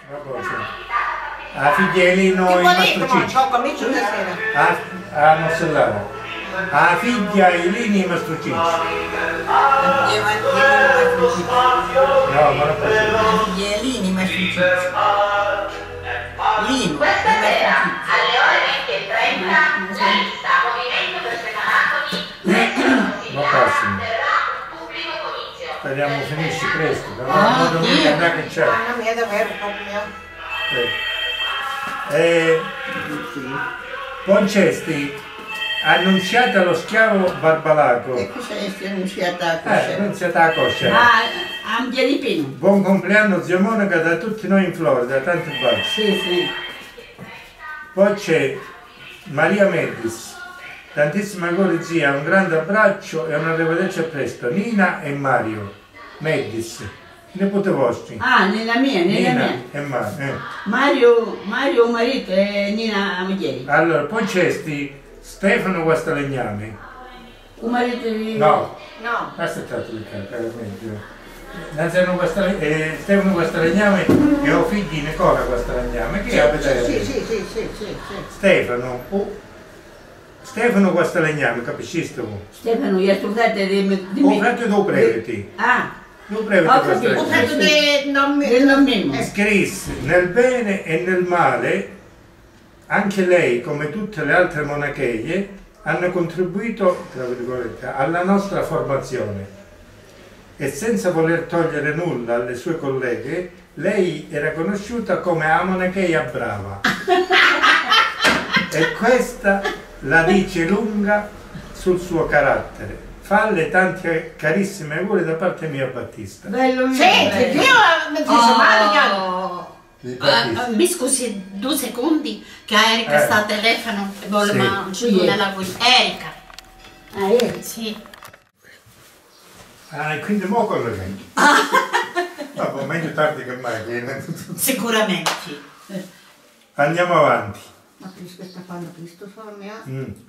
La figliolino in Mastrociccio. A Mossellaro. La figlia Elini in Mastrociccio. No, ma non posso. Figliolini in Mastrociccio. Lino. Alle ore 20:30 la lista Movimento per Semanacoli Ma prossimo. pubblico comizio. Speriamo finisci presto, però non mi andare che c'è. Concesti, annunziata lo schiavo Barbalaco. E cosa è annunziata a coscia? Annunziata a coscia. A un piedipino. Buon compleanno zio Monica da tutti noi in Florida, tanti baci. Sì, sì. Poi c'è Maria Medis, tantissimi auguri zia, un grande abbraccio e una arrivederci a presto. Nina e Mario Medis, nipote vostri. Ah, nella mia. Nina e Mario marito e Nina moglie. Allora, poi c'è Stefano Guastalegnami. Un marito di... No, No. aspettate caramente. Stefano Guastalegnami e ho figli Nicola Guastalegnami che abita Sì. Stefano Guastalegnami, capisci tu? Stefano, gli fratelli di Un fratello do previti. Ah, Do previti ho capito. Guastalegnami. Del nonnino. Scrisse nel bene e nel male, anche lei, come tutte le altre monacheglie, hanno contribuito, tra virgolette, alla nostra formazione. E senza voler togliere nulla alle sue colleghe, lei era conosciuta come la monacheia brava. E questa la dice lunga sul suo carattere. Falle tanti carissimi auguri da parte mia Battista. Bello mio. Senti, io mi dice male, Mi scusi 2 secondi che Erika sta al telefono e vuole Sì. la Erika. Ah, io? Sì. Ah, e quindi mo collegamento. Vabbè, meglio tardi che mai. Sicuramente. Andiamo avanti. Ma questo sta quando Cristo mia.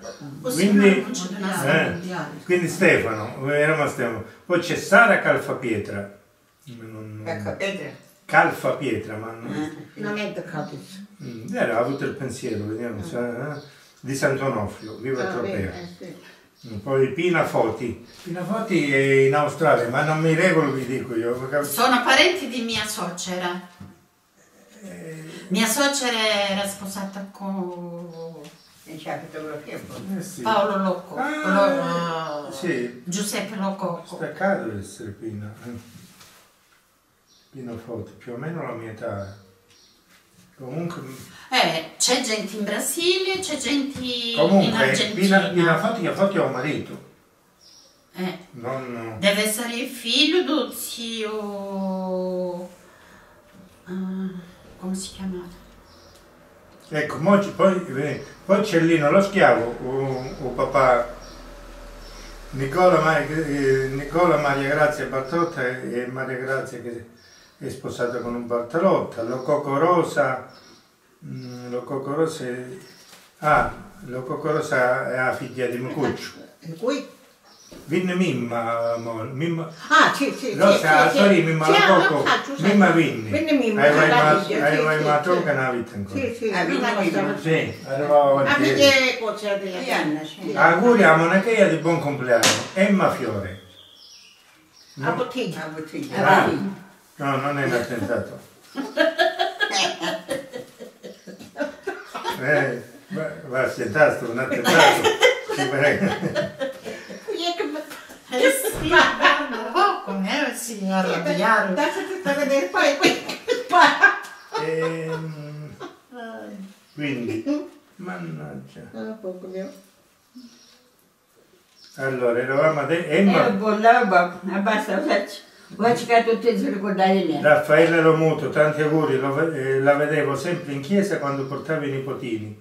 Quindi Stefano, eravamo a Stefano. Poi c'è Sara Calfapietra. Ecco, vedi? Calfapietra, ma non... Finalmente capisco. Era avuto il pensiero, vediamo, di Sant'Onofrio, viva Tropea. Poi Pina Foti. Pina Foti è in Australia, ma non mi regolo, vi dico io. Sono parenti di mia suocera. Mia suocera era sposata con Sì. Paolo Locco. Sì. Giuseppe Locco. Staccato deve essere Pina. Pina Foti, più o meno la mia età. Comunque... c'è gente in Brasile, c'è gente in Comunque, Argentina. Pina Foti ha un marito. Non... Deve essere il figlio do zio... come si chiamava? Ecco, poi c'è lì lo schiavo, o papà Nicola Maria Grazia Bartolotta e Maria Grazia che è sposata con un Bartolotta, Lo Coco Rosa è la figlia di Mucuccio. E qui? Vinne Mimma, amore. Ah, sì. Rosa, sorry, Mimma Lo Coco, Mimma Vinni. Vinne Mimma. Hai mai trovato una vita ancora? Sì, Sì, arrivavo avanti. Auguri a monacheia di buon compleanno. Emma Fiore. A bottiglia. No, non è un attentato. Va a sentare, un attentato. Ci prego. Sì, guarda, come si arrabbiarono. Quindi, mannaggia. Allora, eravamo a Emma. Basta, vuoi cercare tutti a ricordare me. Raffaele Lomuto, tanti auguri, la vedevo sempre in chiesa quando portavo i nipotini.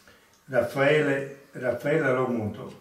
Raffaele Lomuto.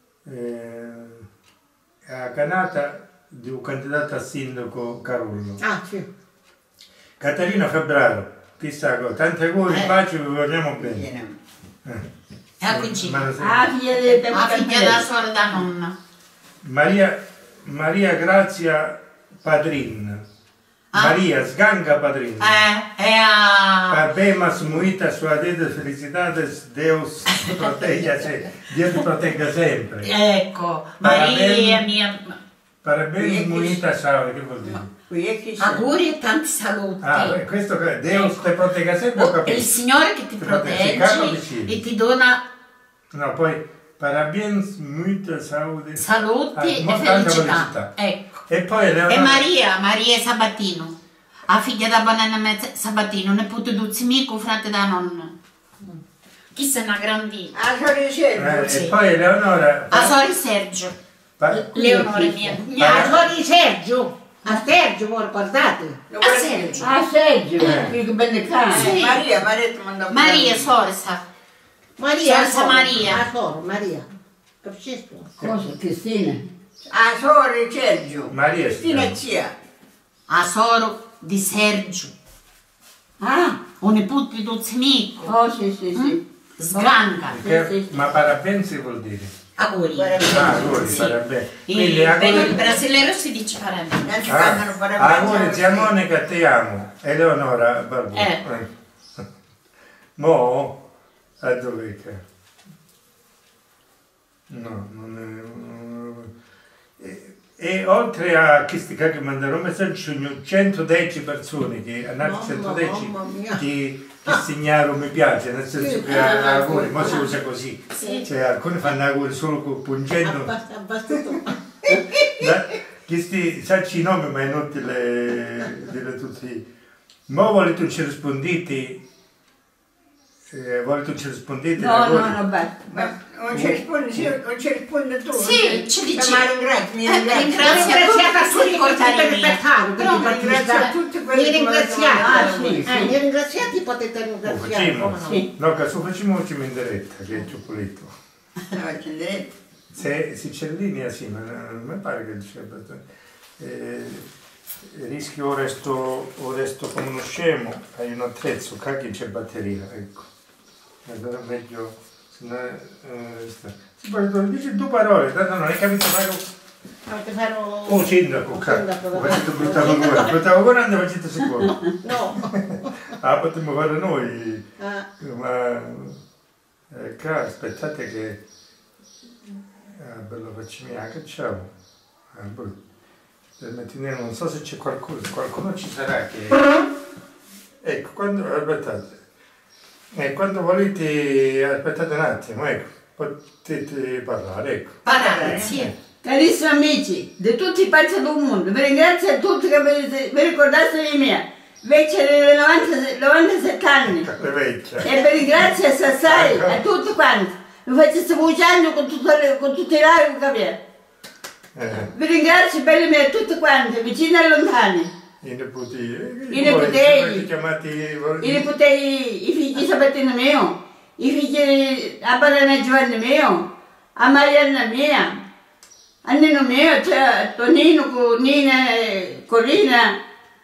A Canata di un candidato a sindaco Carullo. Ah, sì. Caterina Febbraio, chissà cosa. Tanti auguri, pace, vi vogliamo bene. La cugina. Figlia della suora da nonna. Maria Grazia Padrin. Maria, sganga padrino. Habemas muita sua de felicidades, Deus Dio ti protegga sempre. Ecco, Maria mia... Parabéns, muita saúde, che vuol dire? Auguri e tanti saluti. Questo che Deus ti protegga sempre, ho capito. Il Signore che ti protegge e ti dona... No, poi parabéns, muita saúde. Saluti e felicità. Ecco. E poi E Maria Sabatino, a figlia da Banana Mezza Sabatino, nipote d'Uzimico, frate da nonna. Chi se n'ha grandito? A Sori Sergio. E poi Eleonora... A Sori Sergio. Leonore mia. A Sori Sergio. A Sergio, voi guardate. A Sergio. Ah, Sergio, che belle cane. Sì. Maria Sorsa. Sorsa Maria. A Soro, Maria. Capisci? Cosa? Cristina? A Sori Sergio. Maria Cristina zia. A Soro di Sergio. Ah, Un nipote d'Uzimico. oh sì. Sganga. Ma parabéns vuol dire? Auguri. Auguri, Sì. parabéns. Per Quindi il brasiliano si dice parabéns. auguri, zia Monica, ti amo. Eleonora Barbu. Mo, a dove che? No, non è... E oltre a questi che mandarono messaggio, sono 110 persone che hanno 110 che segnano mi piace, nel senso che auguri, ma si usa così. Sì. Cioè, alcuni fanno auguri solo pungendo. Questi sacci nomi, ma è inutile dire tutti. Ma volete un ci rispondete? Volete un ci rispondete? No, beh. Non ci risponde tu. Sì, ci dici. Ma ringrazio Ringrazia tutti i cortali ringrazio tutti quelli che mi Sì. ringraziati potete ringraziare. No, che su facciamo in diretta, che è cioccolito. No, in diretta. Se si c'è in linea, sì, ma non mi pare che c'è. Rischio o resto come uno scemo, hai un attrezzo, cacchi c'è batteria, ecco. Allora meglio, se no, dici due parole, tanto non hai capito mai. Oh, sindaco, cacchio, facete buttare ancora, andava 100 secondi. No. Potremmo fare noi, ma aspettate che, bello facciamo anche, ciao. Non so se c'è qualcuno ci sarà che... Ecco, quando volete, aspettate un attimo, ecco, potete parlare, ecco. Parlare, sì. Carissimi amici di tutti i paesi del mondo, vi ringrazio a tutti che vi ricordate di me, vecchia di 97 anni. E vi ringrazio assai a tutti quanti. Mi faccio vociando con tutti i laghi che avete. Vi ringrazio belli miei tutti quanti, vicini e lontani. I figli Sabatino mio, i figli a Banana Giovanni mio, a Marianna mia, a Nino mio, cioè Tonino, Nina, Corina,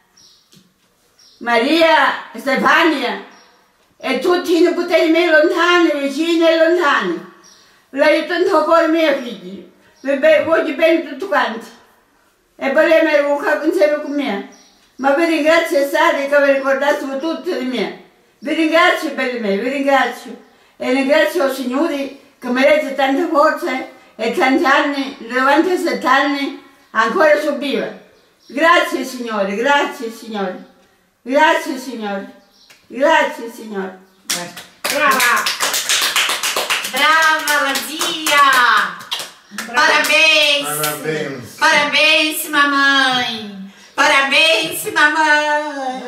Maria, Stefania e tutti i nipotini miei lontani, vicini e lontani. L'aiuto con i miei figli. Voglio bene tutti quanti e vorrei evocare insieme con me, ma vi ringrazio assai che vi ricordate tutti di me. Vi ringrazio belli miei, vi ringrazio e ringrazio il Signore che mi rende tante forze e tanti anni, 97 anni ancora sono viva. Grazie Signore, grazie Signore, grazie Signore, grazie Signore. Brava! Brava la zia! Parabéns! Parabéns, mamãe! Parabéns, mamãe!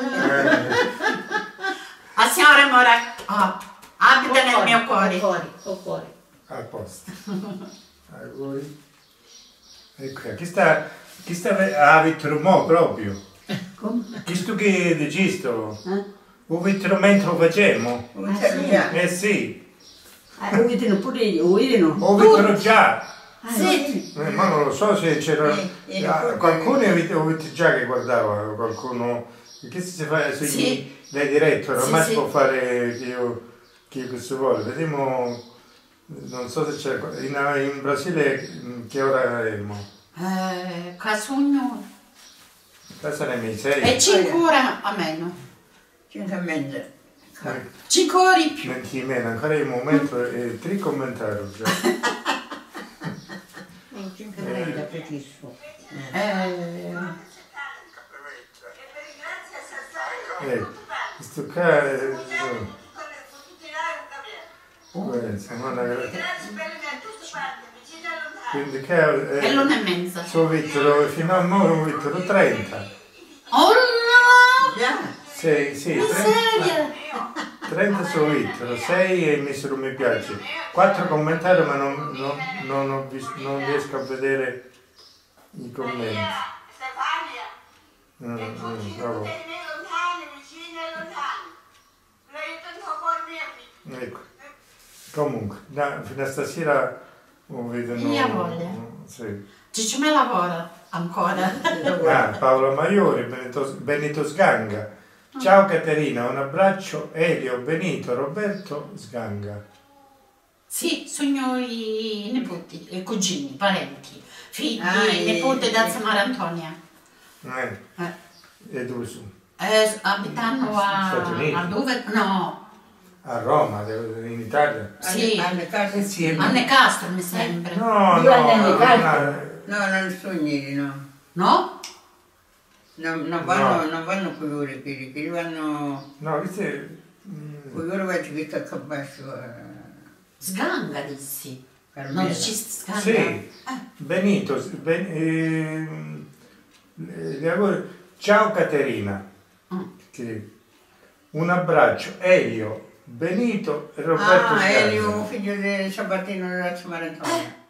A senhora mora, abita nel mio cuore. O cuore. A posto. Auguri. Ecco, chi sta a Vitrumo proprio? Questo che decisto? O Vitrumo mentre lo facciamo? Sì. Ho visto pure io, ho visto. O Vitrumo già. Sì. Ma non lo so se c'era qualcuno ho visto già che guardava, qualcuno che si fa sugli dai diretto, ormai si può fare che si vuole. Vediamo, non so se c'è in Brasile che ora è? Casugno. Questa è miseria. E 5 ore a meno. 5 e mezza. 5 ore in più. Menti meno, ancora il momento e 3 commentari già. 5 preciso. Questo qua è... Quindi che È è... l'1:30. Sono Vittoro, fino a mo' Vittoro 30. Oh no! Già. Sì, 30. Miseria! 30 sono Vittoro, 6 e misero mi piace. 4 commentari ma non riesco a vedere i commenti. Bravo. Ecco. Comunque, fino a stasera lo vedono. Mia voglia. Sì. Ciccio me lavora ancora. Paola Maiori, Benito Sganga. Ciao Caterina, un abbraccio. Elio, Benito, Roberto Sganga. Sì, sogno i nipoti, i cugini, parenti, figli, i nipoti da zia Maria Antonia. E dove sono? Abitano Stati Uniti. a dove? No, A Roma, in Italia. sì, Sì, Anne Castro mi sembra. No, Io andiamo in No, non sogni, no. No? Non vanno con loro, che vanno... no, queste... Con loro vado che sta a basso. Sganga dissi. Carmela. Non ci sganga. Sì, Benito, ciao Caterina, un abbraccio, Elio, Benito e Roberto Sganga. Elio, figlio di Sabatino della Zia Maria Antonia.